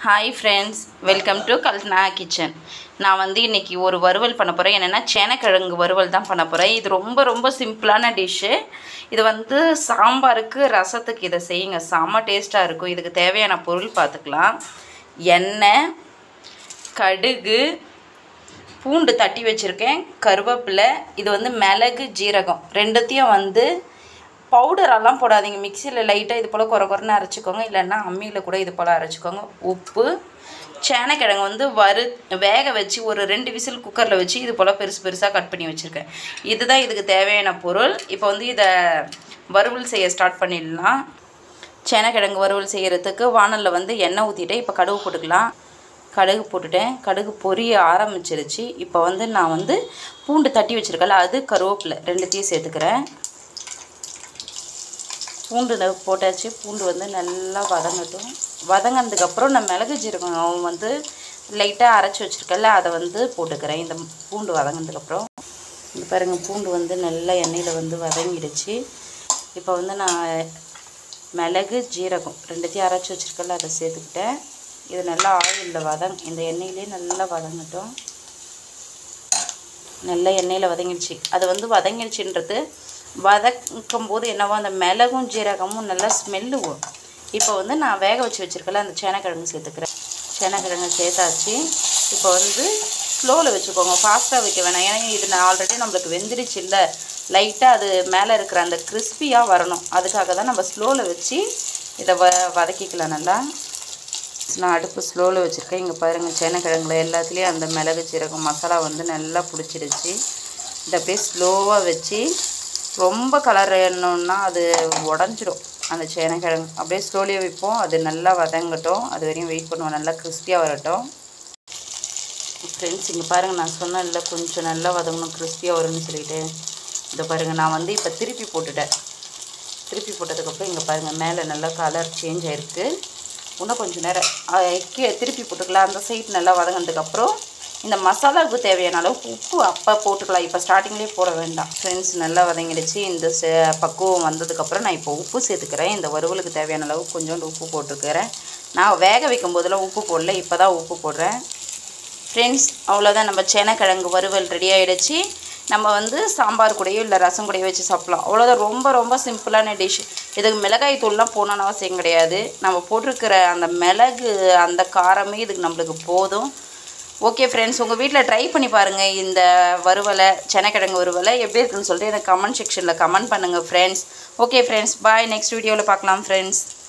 Hi friends, welcome to Kalpana kitchen. நான் வந்து இன்னைக்கு ஒரு வறுவல் பண்ண போறேன். என்னன்னா சேனக்கிழங்கு வறுவல் தான் பண்ண போறேன். இது ரொம்ப சிம்பிளான டிஷ். இது வந்து சாம்பாருக்கு ரசத்துக்கு இத செய்யுங்க. செம டேஸ்டா இருக்கும். இதுக்கு தேவையான பொருள் பார்த்துக்கலாம். எண்ணெய், கடுகு, பூண்டு தட்டி வச்சிருக்கேன், கருவேப்பிலை, இது வந்து மிளகு, ஜீரகம் ரெண்டுத்தையும் வந்து பவுடரெல்லாம் போடாதீங்க. மிக்சியில் லைட்டாக இது போல் குறன்னு அரைச்சிக்கோங்க, இல்லைன்னா அம்மியில் கூட இது போல் அரைச்சிக்கோங்க. உப்பு, சேனக்கிழங்கு வந்து வேக வச்சு ஒரு 2 விசில் குக்கரில் வச்சு இது போல் பெருசாக கட் பண்ணி வச்சுருக்கேன். இதுதான் இதுக்கு தேவையான பொருள். இப்போ வந்து இதை வறுவல் செய்ய ஸ்டார்ட் பண்ணிடலாம். சேனக்கிழங்கு வறுவல் செய்கிறதுக்கு வானலில் வந்து எண்ணெய் ஊற்றிட்டேன். இப்போ கடுகு போட்டுக்கலாம். கடுகு போட்டுட்டேன். கடுகு பொரிய ஆரம்பிச்சிருச்சு. இப்போ வந்து நான் வந்து பூண்டு தட்டி வச்சுருக்கல, அது கருவேப்பிலை ரெண்டுத்தையும் சேர்த்துக்கிறேன். பூண்டு போட்டாச்சு. பூண்டு வந்து நல்லா வதங்கட்டும். வதங்கினதுக்கப்புறம் நான் மிளகு ஜீரகம் வந்து லைட்டாக அரைச்சி வச்சுருக்கல, அதை வந்து போட்டுக்கிறேன். இந்த பூண்டு வதங்கினதுக்கப்புறம் இது பாருங்கள், பூண்டு வந்து நல்லா எண்ணெயில் வந்து வதங்கிடுச்சு. இப்போ வந்து நான் மிளகு ஜீரகம் ரெண்டுத்தையும் அரைச்சி வச்சுருக்கல, அதை சேர்த்துக்கிட்டேன். இது நல்லா ஆயிலில் இந்த எண்ணெயிலே நல்லா வதங்கட்டும். நல்லா எண்ணெயில் வதங்கிடுச்சு. அது வந்து வதங்கிடுச்சுன்றது வதக்கும் போது என்னவோ அந்த மிளகும் ஜீரகமும் நல்லா ஸ்மெல்லு வரும். இப்போ வந்து நான் வேக வச்சுருக்கல அந்த சேனக்கிழங்கு சேர்த்துக்கிறேன். சேனக்கிழங்கு சேர்த்தாச்சு. இப்போ வந்து ஸ்லோவில் வச்சுக்கோங்க, ஃபாஸ்ட்டாக வைக்க வேணாம். ஏன்னா இது நான் ஆல்ரெடி நம்மளுக்கு வெந்துடுச்சு இல்லை, லைட்டாக அது மேலே இருக்கிற அந்த கிறிஸ்பியாக வரணும். அதுக்காக தான் நம்ம ஸ்லோவில் வச்சு இதை வதக்கிக்கலாம். நல்லா நான் அடுப்பு ஸ்லோவில் வச்சுருக்கேன். இங்கே பாருங்கள், சேனக்கிழங்குல எல்லாத்துலேயும் அந்த மிளகு ஜீரகம் மசாலா வந்து நல்லா பிடிச்சிடுச்சு. இதை அப்படியே ஸ்லோவாக வச்சு, ரொம்ப கலர் ஏறணுன்னா அது உடஞ்சிடும் அந்த சேனக்கிழங்கு. அப்படியே ஸ்லோலியே வைப்போம். அது நல்லா வதங்கட்டும், அது வரையும் வெயிட் பண்ணுவோம். நல்லா கிறிஸ்பியாக வரட்டும். ஃப்ரெண்ட்ஸ் இங்கே பாருங்கள், நான் சொன்னேன் இல்லை கொஞ்சம் நல்லா வதங்கணும், கிறிஸ்பியாக வரும்னு சொல்லிட்டு. இதை பாருங்கள், நான் வந்து இப்போ திருப்பி போட்டுட்டேன். திருப்பி போட்டதுக்கப்புறம் இங்கே பாருங்கள், மேலே நல்லா கலர் சேஞ்ச் ஆகிருக்கு. இன்னும் கொஞ்சம் நேரம் திருப்பி போட்டுக்கலாம். அந்த சைடு நல்லா வதங்கினதுக்கப்புறம் இந்த மசாலாவுக்கு தேவையான அளவுக்கு உப்பு அப்போ போட்டுக்கலாம். இப்போ ஸ்டார்டிங்லேயே போட வேண்டாம். ஃப்ரெண்ட்ஸ் நல்லா வதங்கிடுச்சு. இந்த பக்குவம் வந்ததுக்கப்புறம் நான் இப்போ உப்பு சேர்த்துக்கிறேன். இந்த வறுவலுக்கு தேவையான அளவுக்கு கொஞ்சோண்டு உப்பு போட்டுருக்கிறேன். நான் வேக வைக்கும் போதெல்லாம் உப்பு போடல, இப்போ தான் உப்பு போடுறேன். ஃப்ரெண்ட்ஸ் அவ்வளோதான், நம்ம சேனக்கிழங்கு வறுவல் ரெடி ஆகிடுச்சு. நம்ம வந்து சாம்பார் கூடயோ இல்லை ரசம் கூடயோ வச்சு சாப்பிட்லாம். அவ்வளோதான், ரொம்ப சிம்பிளான டிஷ். இதுக்கு மிளகாய் தூள்லாம் போடணும்னு அவசியம் கிடையாது. நம்ம போட்டிருக்கிற அந்த மிளகு அந்த காரமே இதுக்கு நம்மளுக்கு போதும். ஓகே ஃப்ரெண்ட்ஸ், உங்கள் வீட்டில் ட்ரை பண்ணி பாருங்கள் இந்த வறுவலை, சேனக்கிழங்கு வறுவலை எப்படி இருக்குன்னு சொல்லிட்டு எனக்கு கமெண்ட் செக்ஷனில் கமெண்ட் பண்ணுங்கள் friends. Okay friends, bye. Next வீடியோவில் பார்க்கலாம் ஃப்ரெண்ட்ஸ்.